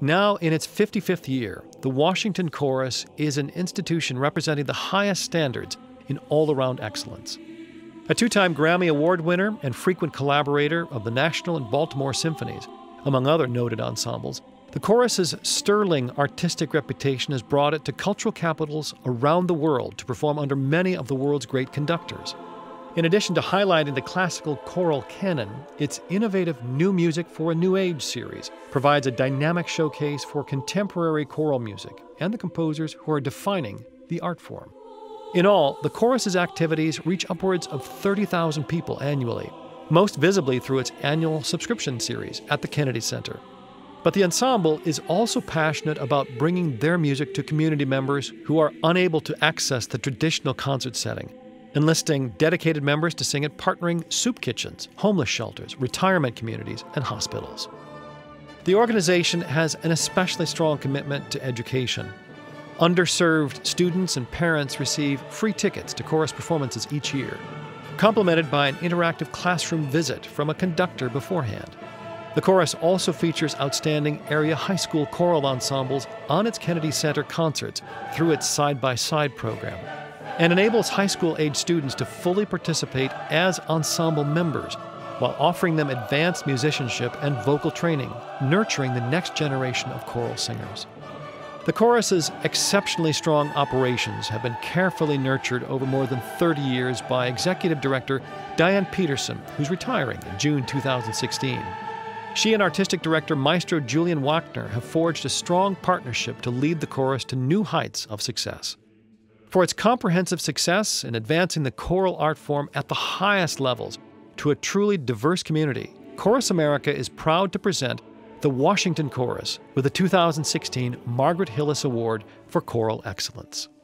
Now in its 55th year, the Washington Chorus is an institution representing the highest standards in all-around excellence. A two-time Grammy Award winner and frequent collaborator of the National and Baltimore Symphonies, among other noted ensembles, the chorus's sterling artistic reputation has brought it to cultural capitals around the world to perform under many of the world's great conductors. In addition to highlighting the classical choral canon, its innovative New Music for a New Age series provides a dynamic showcase for contemporary choral music and the composers who are defining the art form. In all, the chorus's activities reach upwards of 30,000 people annually, most visibly through its annual subscription series at the Kennedy Center. But the ensemble is also passionate about bringing their music to community members who are unable to access the traditional concert setting, enlisting dedicated members to sing at partnering soup kitchens, homeless shelters, retirement communities, and hospitals. The organization has an especially strong commitment to education. Underserved students and parents receive free tickets to chorus performances each year, complemented by an interactive classroom visit from a conductor beforehand. The chorus also features outstanding area high school choral ensembles on its Kennedy Center concerts through its side-by-side program, and enables high school-age students to fully participate as ensemble members while offering them advanced musicianship and vocal training, nurturing the next generation of choral singers. The chorus's exceptionally strong operations have been carefully nurtured over more than 30 years by Executive Director Diane Peterson, who's retiring in June 2016. She and Artistic Director Maestro Julian Wachner have forged a strong partnership to lead the chorus to new heights of success. For its comprehensive success in advancing the choral art form at the highest levels to a truly diverse community, Chorus America is proud to present the Washington Chorus with the 2016 Margaret Hillis Award for Choral Excellence.